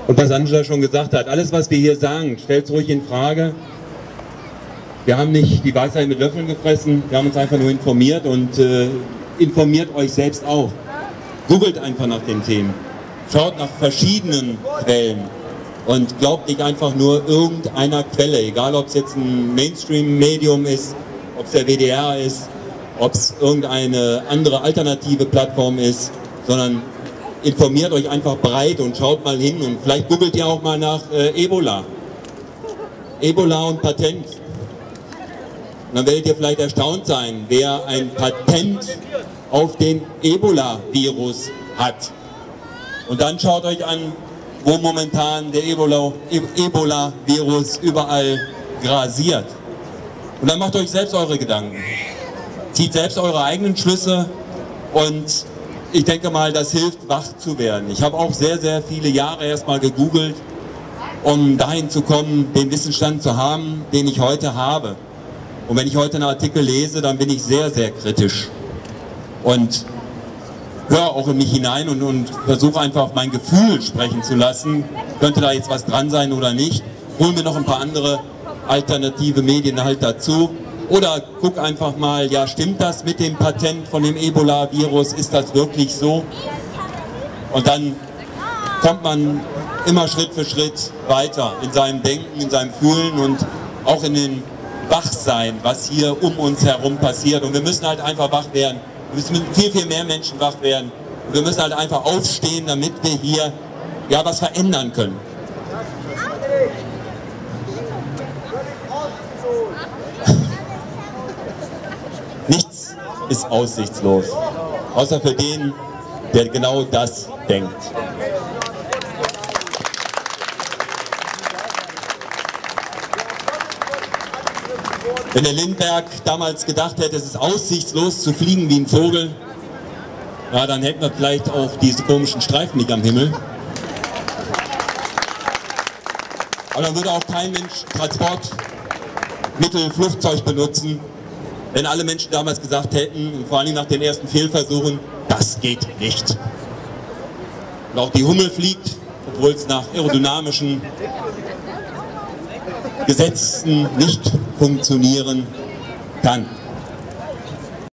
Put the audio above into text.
Und was Angela schon gesagt hat, alles was wir hier sagen, stellt es ruhig in Frage. Wir haben nicht die Weisheit mit Löffeln gefressen, wir haben uns einfach nur informiert und informiert euch selbst auch. Googelt einfach nach den Themen, schaut nach verschiedenen Quellen und glaubt nicht einfach nur irgendeiner Quelle, egal ob es jetzt ein Mainstream-Medium ist, ob es der WDR ist, ob es irgendeine andere alternative Plattform ist, sondern informiert euch einfach breit und schaut mal hin und vielleicht googelt ihr auch mal nach Ebola. Ebola und Patent. Und dann werdet ihr vielleicht erstaunt sein, wer ein Patent auf den Ebola-Virus hat. Und dann schaut euch an, wo momentan der Ebola-Virus überall grasiert. Und dann macht euch selbst eure Gedanken. Zieht selbst eure eigenen Schlüsse und ich denke mal, das hilft, wach zu werden. Ich habe auch sehr, sehr viele Jahre erstmal gegoogelt, um dahin zu kommen, den Wissensstand zu haben, den ich heute habe. Und wenn ich heute einen Artikel lese, dann bin ich sehr, sehr kritisch und höre auch in mich hinein und versuche einfach mein Gefühl sprechen zu lassen. Könnte da jetzt was dran sein oder nicht? Hol mir noch ein paar andere alternative Medien halt dazu. Oder guck einfach mal, ja, stimmt das mit dem Patent von dem Ebola-Virus? Ist das wirklich so? Und dann kommt man immer Schritt für Schritt weiter in seinem Denken, in seinem Fühlen und auch in den Wachsein, was hier um uns herum passiert. Und wir müssen halt einfach wach werden. Wir müssen viel, viel mehr Menschen wach werden. Und wir müssen halt einfach aufstehen, damit wir hier ja was verändern können. Nichts ist aussichtslos, außer für den, der genau das denkt. Wenn der Lindbergh damals gedacht hätte, es ist aussichtslos zu fliegen wie ein Vogel, ja, dann hätten wir vielleicht auch diese komischen Streifen nicht am Himmel. Aber dann würde auch kein Mensch Transportmittel, Flugzeug benutzen, wenn alle Menschen damals gesagt hätten, vor allem nach den ersten Fehlversuchen, das geht nicht. Und auch die Hummel fliegt, obwohl es nach aerodynamischen Gesetzen nicht funktionieren kann.